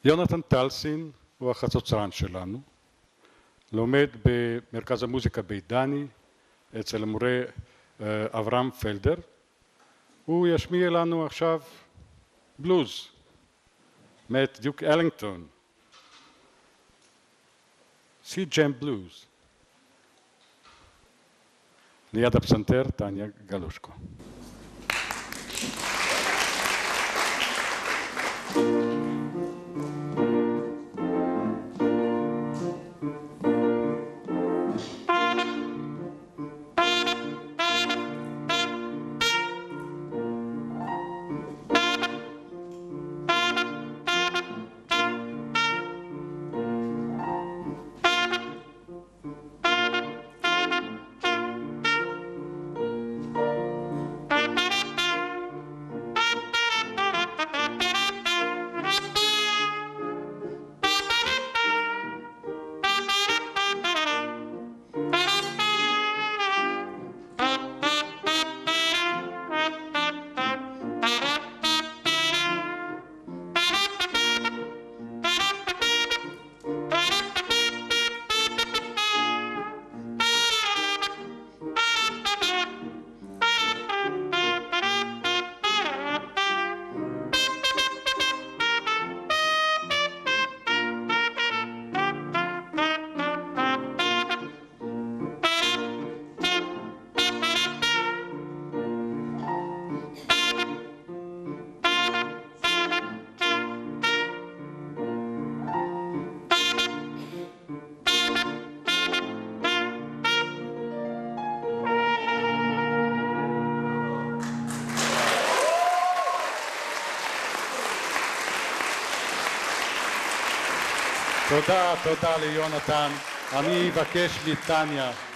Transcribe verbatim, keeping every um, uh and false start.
יונתן טלסין הוא החצוצרן שלנו, לומד במרכז המוזיקה בידני אצל המורה אברהם פלדר. הוא ישמיע לנו עכשיו בלוז מאת דיוק אלינגטון, סי ג'ם בלוז. ליד הפסנתר טניה גלושקו. תודה, תודה ליונתן. אני אבקש מטניה